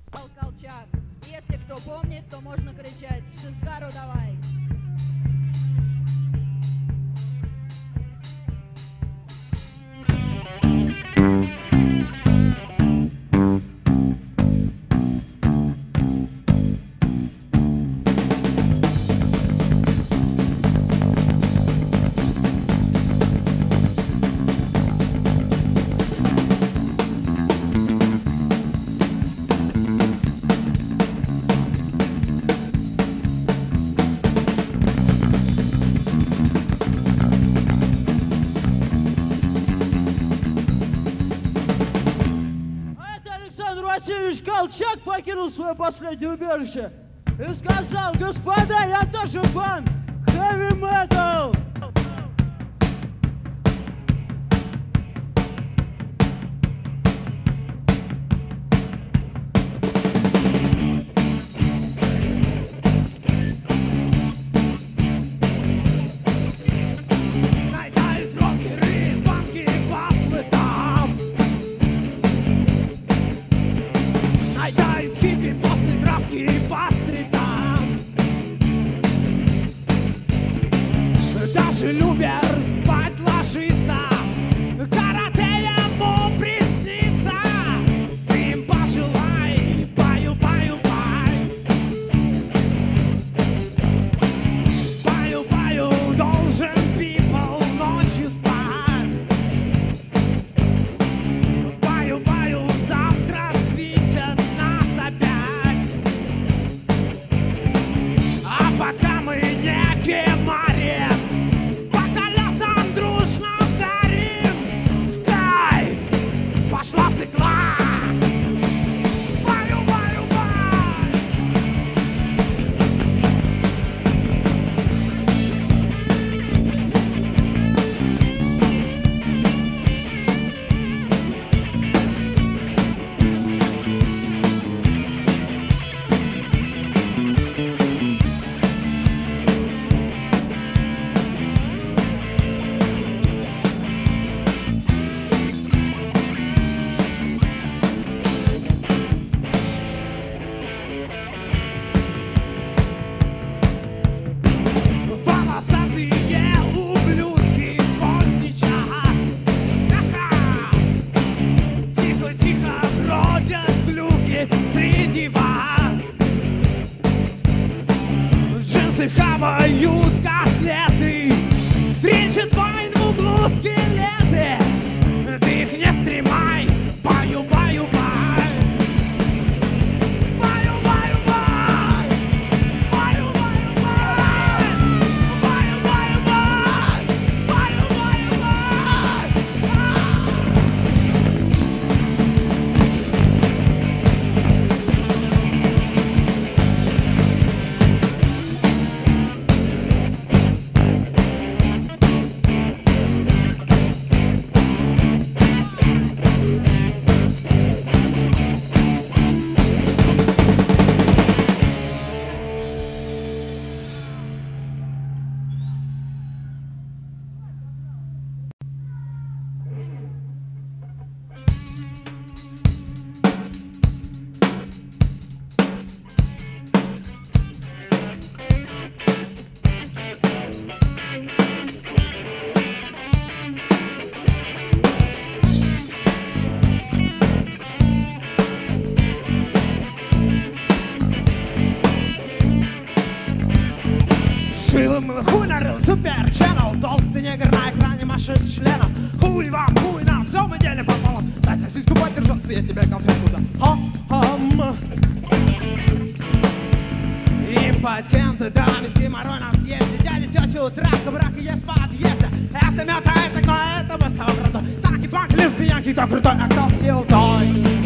Колчак. Если кто помнит, то можно кричать «Шихару давай!». Колчак покинул свое последнее убежище и сказал: господа, я тоже фан хэви-метал. Хавают котлеты, трещат войн в углу скелеты. Ты их не стремай, баю, баю, бай. Баю, баю, бай. Баю, баю, бай. Баю, баю, бай. Баю, баю, бай. Хуй нарыл, супер ченнел, толстый негр на экране машет членом. Хуй вам, хуй нам, все мы делим пополам. Дайте сиську подержаться, я тебе конфетку дам. Ха-хам. Импотенты, дамы, геморрой на съезде. Дяди, тетю, травка, брак и есть в подъезде. Это мята, это кто, это мы самый крутой. Так и панк, лесбиянки, кто крутой, а кто силой.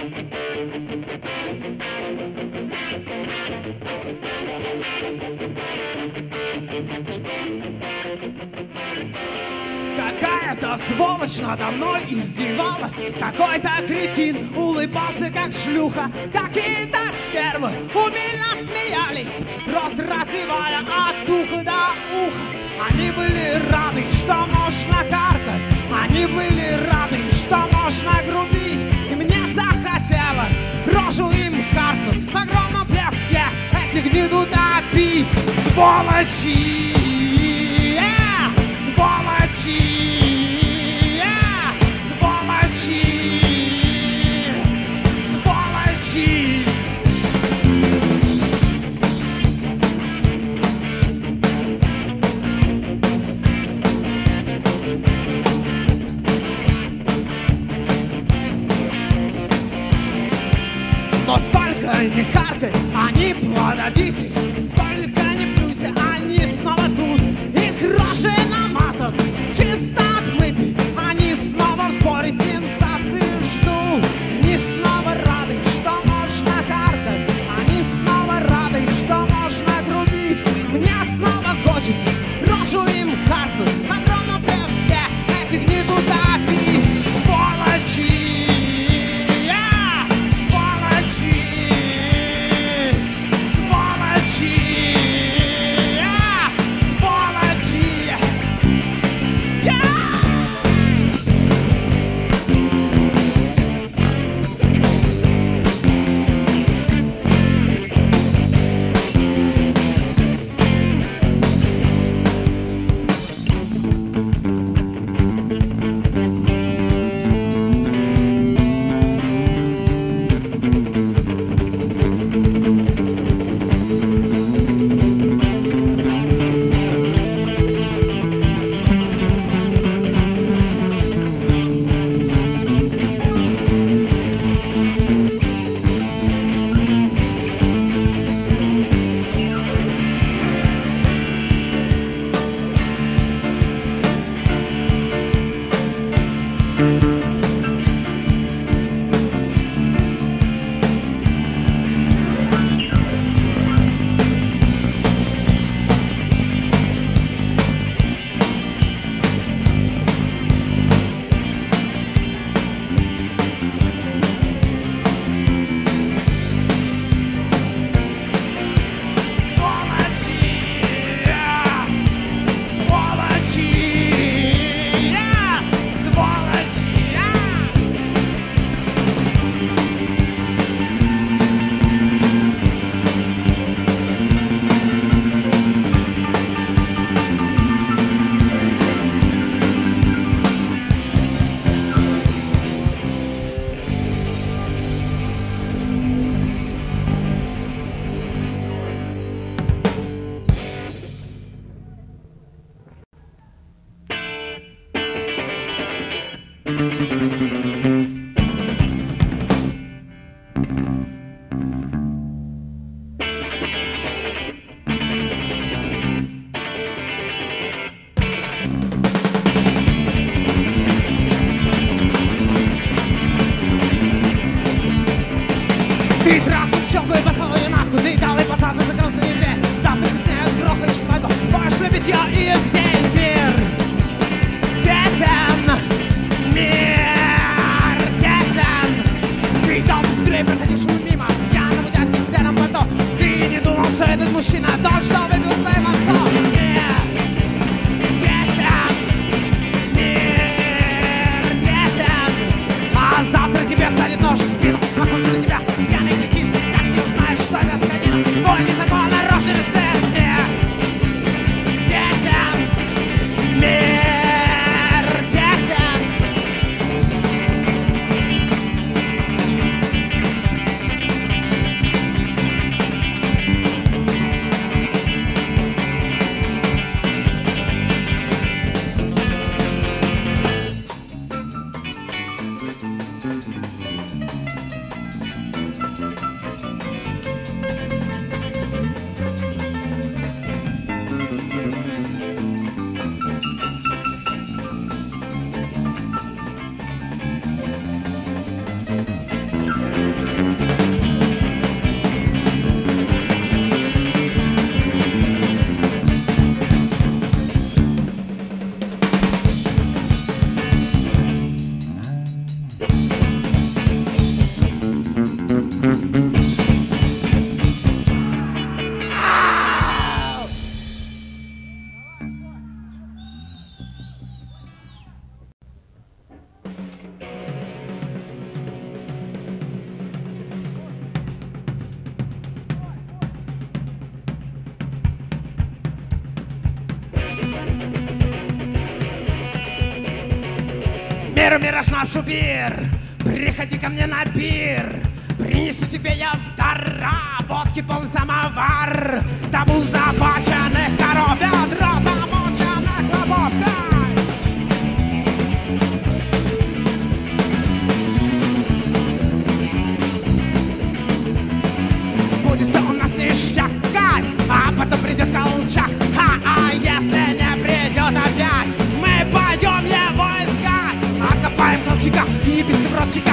Какая-то сволочь надо мной издевалась, какой-то кретин улыбался, как шлюха, какие-то стервы умильно смеялись, рот развивая от уха до уха. Они были рады, что можно каркать, они были рады, что можно грубить, и мне захотелось рожу им каркнуть в огромном плевке, эти гниду допить. Сволочи! Сволочи! Сволочи! Сволочи! Но сколько ни харкай, они плодовиты, сколько ни плюся, они снова тут. Их рожи намазан, чисто отмыты, они снова в сборе сенсации ждут. Они снова рады, что можно харкать, они снова рады, что можно грубить. Мне снова хочется рожу им харкнуть в огромном певке, эти гниду допить. Сволочи! Ты трахнул щеку и послал ее нахуй, ты дал ей пацаны за грустную дверь. Завтра ты с ней грохаешь свадьбу, будешь любить ее и здесь мир тесен, мир тесен. Ты дал быстрее проходишь мимо, пьяному дядьке в сером пальто. Ты не думал, что этот мужчина тот, что выпил своим отцом. Мир тесен, мир тесен. А завтра тебе станет нож в спину, охота на тебя. Ой, незаконно рожденный сын, мир тесен, мир тесен. Мир наш убир, приходи ко мне на пир, принесу тебе я в дар водки полный самовар, табу запаченных коров, ведро замоченных рабов. Будет все у нас ништяк, а потом придет Колчак, а если не придет опять, мы пойдем его искать. Окопаем Колчака и без бродчика.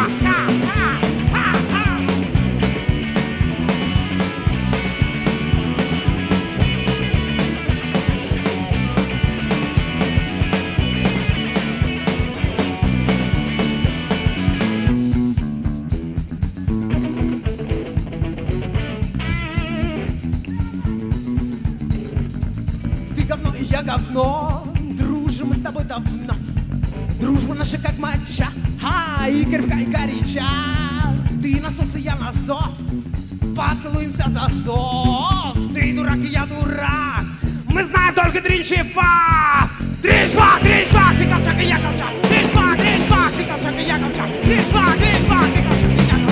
Ты говно и я говно, дружим мы с тобой давно. Дружба наша как моча, и крепка, и горяча. Ты насос, и я насос, поцелуемся в засос. Ты дурак, и я дурак, мы знаем только дринчи-фак. Дринч-фак, дринч-фак, ты Колчак, и я Колчак. Дринч-фак, дринч-фак, ты Колчак, и я Колчак. Дринч-фак, дринч-фак, ты Колчак, и я Колчак.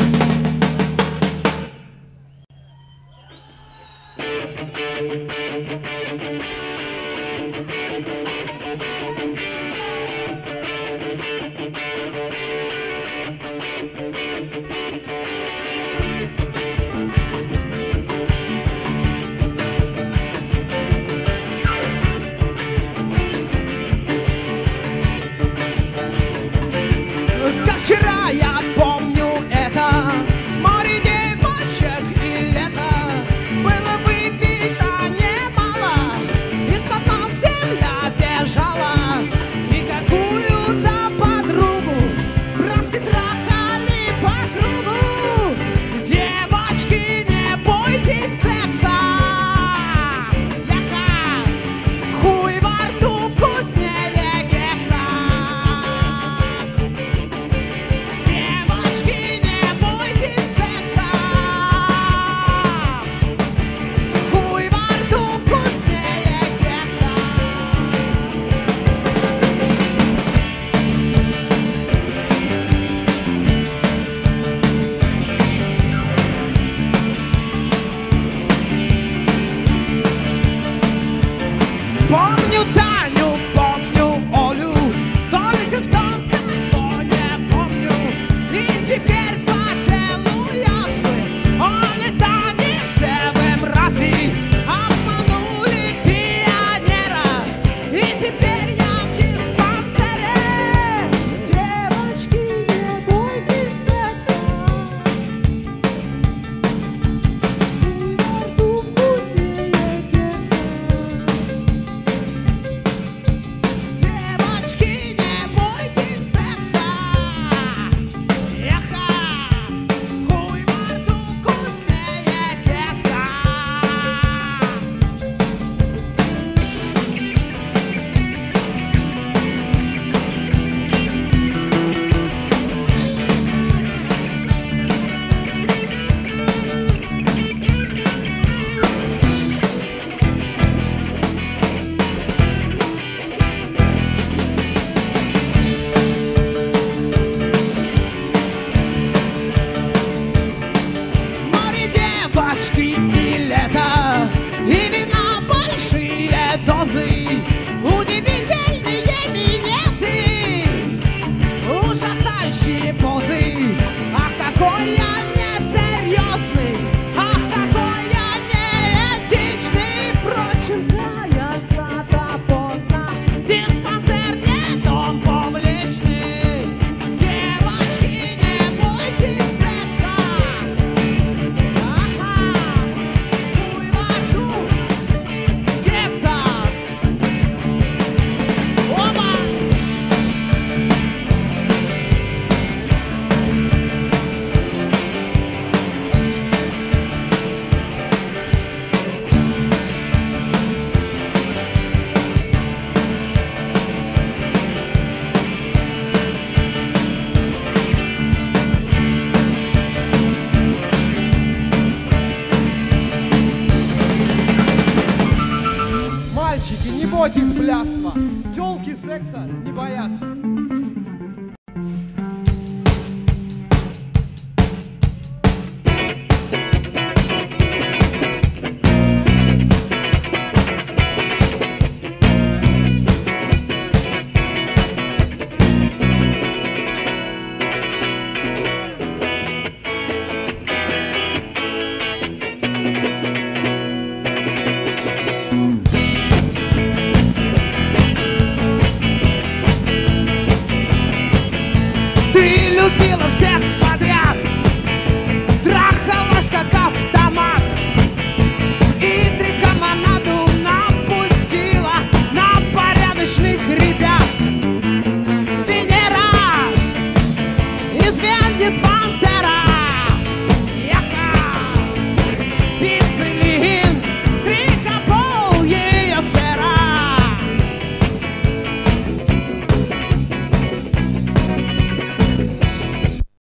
Как вчера я помню это море девочек и лето. Было выпито немало, из-под ног земля бежала. И какую-то подругу братски трахали по кругу. охоте из блядства. Тёлки секса не боятся. Ты любила